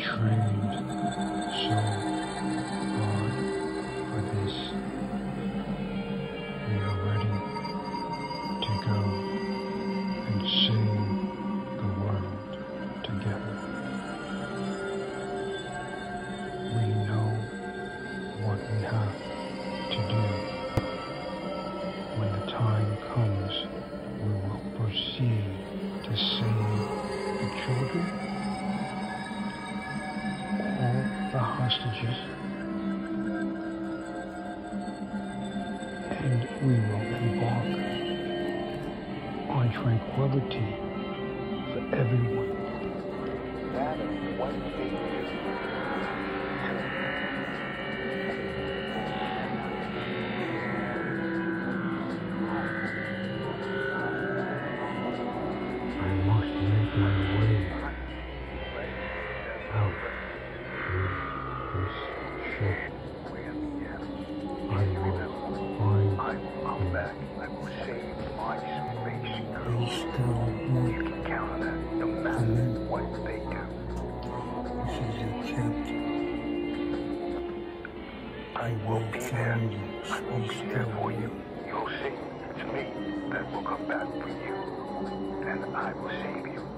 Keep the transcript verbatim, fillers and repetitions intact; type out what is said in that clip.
trained so hard for this. We are ready to go and save the world together. We know what we have to do. When the time comes, we will proceed to save the children, all the hostages, and we will embark on tranquility for everyone. That is what they do. I must make my way out through this ship. I will find I will come back. I will save my space crew. we still You need can count on that, no matter what they do. this is a captain. I will be there. find you. I will be there for you. You'll see. It's me that will come back for you. And I will save you.